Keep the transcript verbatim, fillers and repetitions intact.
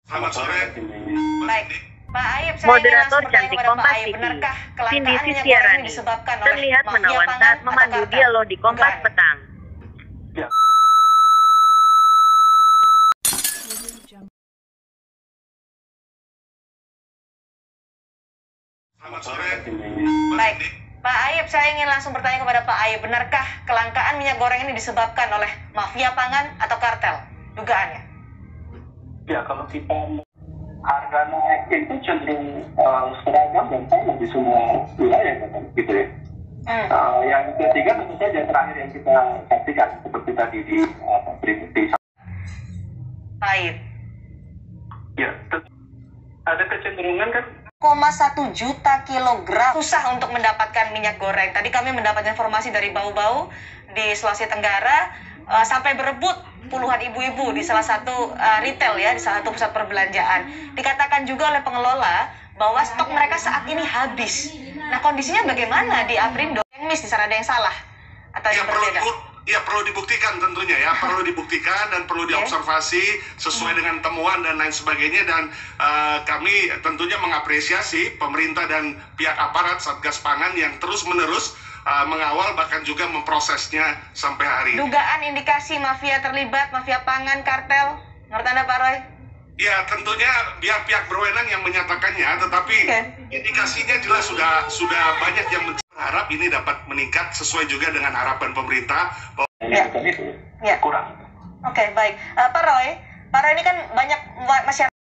Selamat sore. Baik, Pak Ayub, saya ingin Moderator langsung bertanya cantik kepada Pak Kompas Ayub, T V, benarkah Cindy kelangkaan minyak goreng Sisiarani, ini disebabkan oleh terlihat mafia menawan pangan saat atau memandu kartel? dialog di Kompas Dugaan. Petang. Ya. Selamat sore. Baik, Pak Ayub, saya ingin langsung bertanya kepada Pak Ayub, benarkah kelangkaan minyak goreng ini disebabkan oleh mafia pangan atau kartel? Dugaannya. Ya, kalau kita harga naik itu cenderung uh, seragam dan sama di semua wilayah, kan, gitu ya. Hmm. Uh, yang ketiga tentu saja terakhir yang kita saksikan seperti tadi di uh, di Pak Ayub. ya ada kecenderungan kan satu juta kilogram susah untuk mendapatkan minyak goreng. Tadi kami mendapat informasi dari Bau-Bau di Sulawesi Tenggara uh, sampai berebut puluhan ibu-ibu di salah satu uh, retail ya, di salah satu pusat perbelanjaan. Dikatakan juga oleh pengelola bahwa stok mereka saat ini habis. Nah, kondisinya bagaimana di Aprindo? Yang miss di sana ada yang salah atau Ya yang perlu, berbeda? ya perlu dibuktikan tentunya ya, perlu dibuktikan dan perlu diobservasi sesuai dengan temuan dan lain sebagainya, dan uh, kami tentunya mengapresiasi pemerintah dan pihak aparat Satgas Pangan yang terus-menerus uh, mengawal bahkan juga memprosesnya sampai hari ini. Dugaan indikasi mafia terlibat, mafia pangan, kartel, menurut Anda Pak Roy? Ya tentunya biar pihak berwenang yang menyatakannya, tetapi Oke. indikasinya jelas sudah sudah banyak yang berharap ini dapat meningkat sesuai juga dengan harapan pemerintah. Ya. itu Ya. kurang. Oke, baik. Uh, Pak Roy, Pak Roy ini kan banyak wa- masyarakat